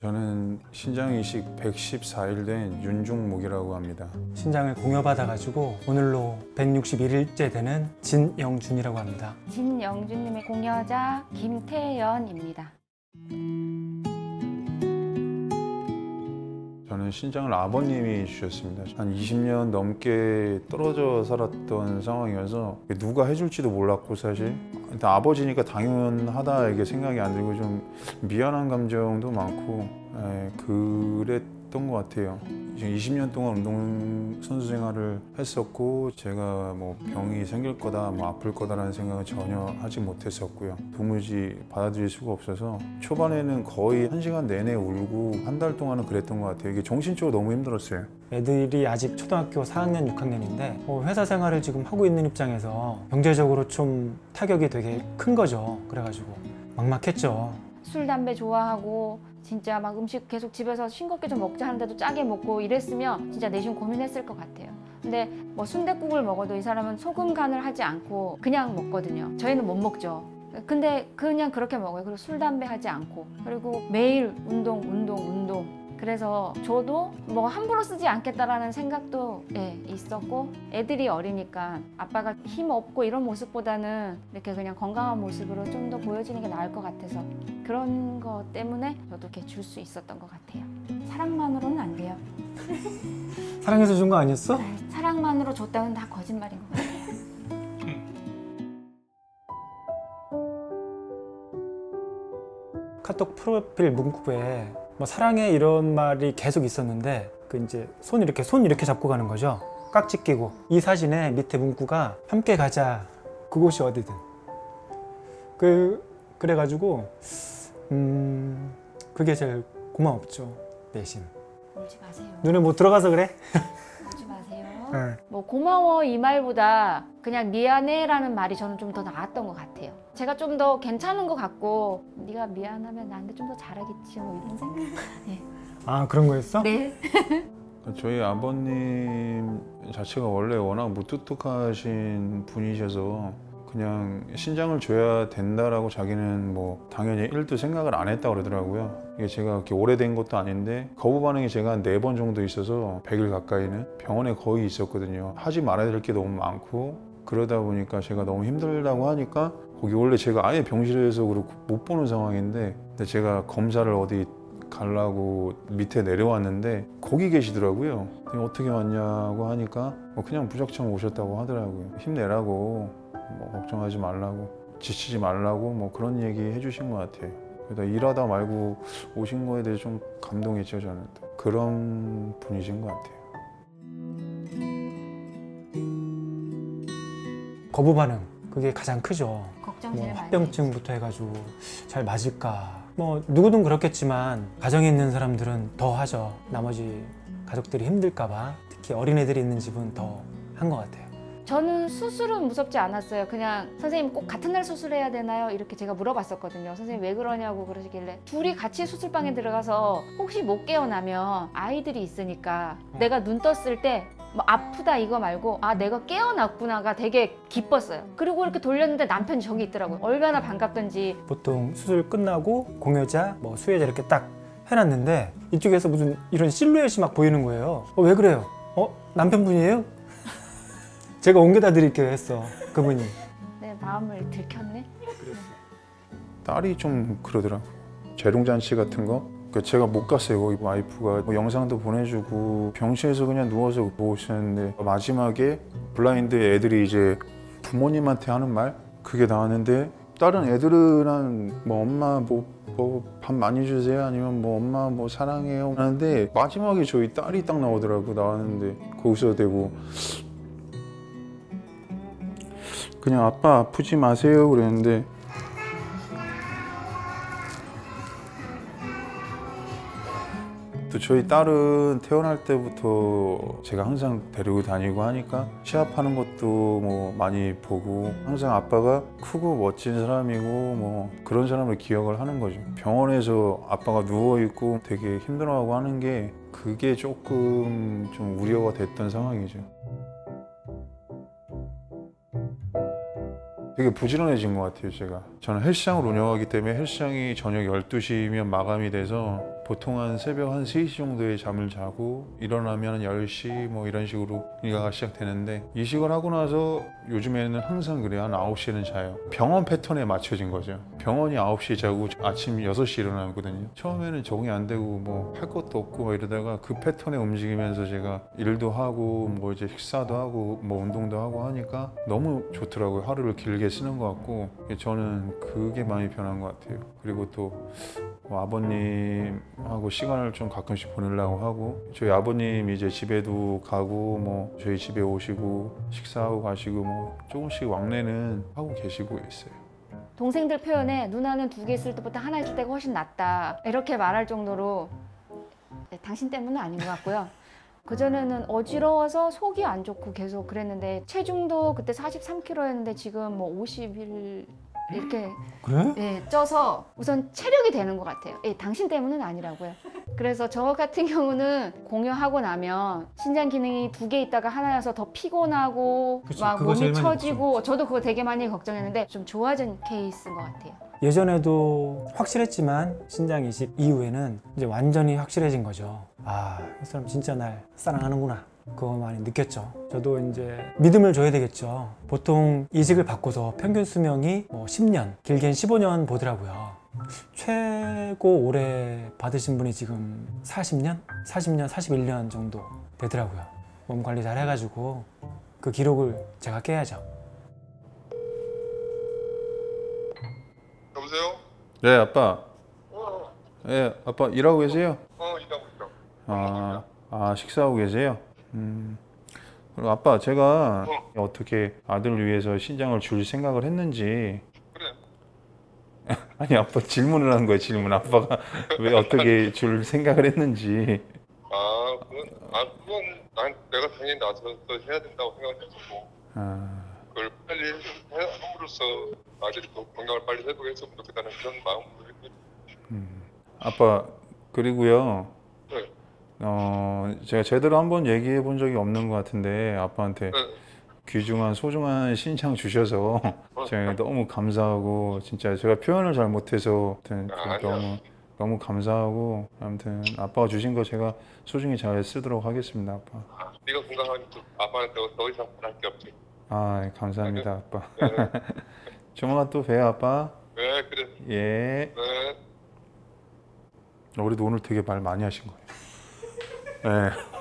저는 신장 이식 114일 된 윤종목이라고 합니다. 신장을 공여받아가지고 오늘로 161일째 되는 진영준이라고 합니다. 진영준님의 공여자 김태연입니다. 저는 신장을 아버님이 주셨습니다. 한 20년 넘게 떨어져 살았던 상황이어서 누가 해줄지도 몰랐고 사실 일단 아버지니까 당연하다 이게 생각이 안 들고 좀 미안한 감정도 많고 그랬던 것 같아요. 지금 20년 동안 운동선수 생활을 했었고 제가 뭐 병이 생길 거다, 뭐 아플 거다라는 생각은 전혀 하지 못했었고요. 도무지 받아들일 수가 없어서 초반에는 거의 1시간 내내 울고 한 달 동안은 그랬던 것 같아요. 이게 정신적으로 너무 힘들었어요. 애들이 아직 초등학교 4학년, 6학년인데 회사 생활을 지금 하고 있는 입장에서 경제적으로 좀 타격이 되게 큰 거죠. 그래가지고 막막했죠. 술, 담배 좋아하고 진짜 막 음식 계속 집에서 싱겁게 좀 먹자 하는데도 짜게 먹고 이랬으면 진짜 내심 고민했을 것 같아요. 근데 뭐 순댓국을 먹어도 이 사람은 소금 간을 하지 않고 그냥 먹거든요. 저희는 못 먹죠. 근데 그냥 그렇게 먹어요. 그리고 술, 담배 하지 않고. 그리고 매일 운동. 그래서 저도 뭐 함부로 쓰지 않겠다라는 생각도 있었고, 애들이 어리니까 아빠가 힘 없고 이런 모습보다는 이렇게 그냥 건강한 모습으로 좀 더 보여지는 게 나을 것 같아서 그런 거 때문에 저도 이렇게 줄 수 있었던 것 같아요. 사랑만으로는 안 돼요. 사랑해서 준 거 아니었어? 사랑만으로 줬다면 다 거짓말인 것 같아요. 카톡 프로필 문구에 뭐 사랑해 이런 말이 계속 있었는데 그 이제 손 이렇게 잡고 가는 거죠. 깍지 끼고. 이 사진에 밑에 문구가 함께 가자. 그곳이 어디든. 그래가지고 그게 제일 고마웠죠. 내심. 울지 마세요. 눈에 못 들어가서 그래? 울지 마세요. 네. 뭐 고마워 이 말보다 그냥 미안해라는 말이 저는 좀 더 나았던 것 같아요. 제가 좀 더 괜찮은 것 같고 네가 미안하면 나한테 좀 더 잘하겠지 뭐 이런 생각. 네. 아 그런 거였어? 네. 저희 아버님 자체가 원래 워낙 무뚝뚝하신 분이셔서 그냥 신장을 줘야 된다라고 자기는 뭐 당연히 1도 생각을 안 했다고 그러더라고요. 이게 제가 그렇게 오래된 것도 아닌데 거부 반응이 제가 한 4번 정도 있어서 100일 가까이는 병원에 거의 있었거든요. 하지 말아야 될 게 너무 많고 그러다 보니까 제가 너무 힘들다고 하니까 거기 원래 제가 아예 병실에서 그렇고 못 보는 상황인데 근데 제가 검사를 어디 가려고 밑에 내려왔는데 거기 계시더라고요. 어떻게 왔냐고 하니까 뭐 그냥 무작정 오셨다고 하더라고요. 힘내라고 뭐 걱정하지 말라고 지치지 말라고 뭐 그런 얘기 해주신 것 같아요. 그러다 일하다 말고 오신 거에 대해 좀 감동했죠. 저는 또 그런 분이신 것 같아요. 거부 반응 그게 가장 크죠. 걱정 뭐 제일 많이 합병증부터 해가지고 잘 맞을까. 뭐 누구든 그렇겠지만 가정에 있는 사람들은 더 하죠. 나머지 가족들이 힘들까봐 특히 어린애들이 있는 집은 더 한 것 같아요. 저는 수술은 무섭지 않았어요. 그냥 선생님 꼭 같은 날 수술해야 되나요? 이렇게 제가 물어봤었거든요. 선생님 왜 그러냐고 그러시길래 둘이 같이 수술방에 들어가서 혹시 못 깨어나면 아이들이 있으니까 내가 눈 떴을 때 뭐 아프다 이거 말고 아 내가 깨어났구나가 되게 기뻤어요. 그리고 이렇게 돌렸는데 남편이 저기 있더라고요. 얼마나 반갑던지. 보통 수술 끝나고 공여자, 뭐 수혜자 이렇게 딱 해놨는데 이쪽에서 무슨 이런 실루엣이 막 보이는 거예요. 왜 그래요? 남편분이에요? 제가 옮겨다 드릴게요 했어 그분이. 내 마음을 들켰네. 딸이 좀 그러더라고요. 재롱잔치 같은 거 제가 못 갔어요. 거기 와이프가 뭐 영상도 보내주고 병실에서 그냥 누워서 보시는데 마지막에 블라인드 애들이 이제 부모님한테 하는 말 그게 나왔는데 다른 애들은 뭐 엄마 뭐 밥 많이 주세요 아니면 뭐 엄마 뭐 사랑해요 하는데 마지막에 저희 딸이 딱 나오더라고. 나왔는데 거기서 대고 그냥 아빠 아프지 마세요 그랬는데 또 저희 딸은 태어날 때부터 제가 항상 데리고 다니고 하니까 시합하는 것도 뭐 많이 보고 항상 아빠가 크고 멋진 사람이고 뭐 그런 사람을 기억을 하는 거죠. 병원에서 아빠가 누워있고 되게 힘들어하고 하는 게 그게 조금 좀 우려가 됐던 상황이죠. 되게 부지런해진 것 같아요. 저는 헬스장을 운영하기 때문에 헬스장이 저녁 12시면 마감이 돼서 보통 한 새벽 한 3시 정도에 잠을 자고 일어나면 10시 뭐 이런 식으로 일과가 시작되는데 이식을 하고 나서 요즘에는 항상 그래요. 한 9시에는 자요. 병원 패턴에 맞춰진 거죠. 병원이 9시에 자고 아침 6시에 일어나거든요. 처음에는 적응이 안 되고 뭐 할 것도 없고 막 이러다가 그 패턴에 움직이면서 제가 일도 하고 뭐 이제 식사도 하고 뭐 운동도 하고 하니까 너무 좋더라고요. 하루를 길게 쓰는 것 같고 저는 그게 많이 변한 것 같아요. 그리고 또 아버님하고 시간을 좀 가끔씩 보내려고 하고 저희 아버님 이제 집에도 가고 뭐 저희 집에 오시고 식사하고 가시고 뭐 조금씩 왕래는 하고 계시고 있어요. 동생들 표현에 누나는 2개 있을 때보다 하나 있을 때가 훨씬 낫다 이렇게 말할 정도로 당신 때문은 아닌 것 같고요. 그전에는 어지러워서 속이 안 좋고 계속 그랬는데 체중도 그때 43kg였는데 지금 뭐 51 이렇게 그래? 예, 쪄서 우선 체력이 되는 것 같아요. 예, 당신 때문은 아니라고요. 그래서 저 같은 경우는 공여하고 나면 신장 기능이 2개 있다가 하나여서 더 피곤하고 그치, 막 그거 제일 몸이 많이 처지고 저도 그거 되게 많이 걱정했는데 좀 좋아진 케이스인 것 같아요. 예전에도 확실했지만 신장 이식 이후에는 이제 완전히 확실해진 거죠. 아, 이 사람 진짜 날 사랑하는구나. 그거 많이 느꼈죠. 저도 이제 믿음을 줘야 되겠죠. 보통 이식을 받고서 평균 수명이 뭐 10년, 길게는 15년 보더라고요. 최고 오래 받으신 분이 지금 40년? 41년 정도 되더라고요. 몸 관리 잘 해가지고 그 기록을 제가 깨야죠. 여보세요? 네 아빠. 어, 네 아빠 일하고 계세요? 일하고 있어. 식사하고 계세요? 그리고 아빠 제가 어떻게 아들을 위해서 신장을 줄 생각을 했는지 그래. 아니 아빠 질문을 하는 거예요. 질문. 아빠가 왜 어떻게 줄 생각을 했는지. 그건 내가 당연히 나서서 해야 된다고 생각했었고, 아, 그걸 빨리 함으로써 아들이 또 건강을 빨리 회복했으면 좋겠다는 그런 마음으로 했거든. 아빠 그리고요. 네. 제가 제대로 한번 얘기해 본 적이 없는 것 같은데 아빠한테 네. 귀중한 소중한 신장 주셔서 제가 너무 감사하고 진짜 제가 표현을 잘 못해서 아무튼 아니야. 너무 감사하고 아무튼 아빠가 주신 거 제가 소중히 잘 쓰도록 하겠습니다 아빠. 네가 건강하면 또 아빠한테 더 이상 바랄 게 없지. 감사합니다 아빠. 네. 조만간 또 봬요 아빠. 네, 그래. 예. 네. 우리도 오늘 되게 말 많이 하신 거예요. 네.